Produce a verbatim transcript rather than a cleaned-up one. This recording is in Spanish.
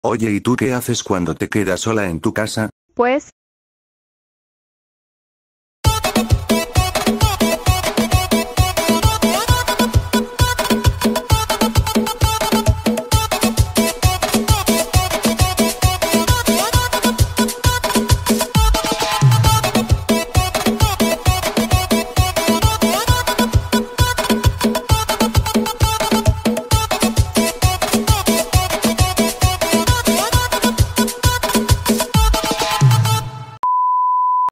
Oye, ¿y tú qué haces cuando te quedas sola en tu casa? Pues,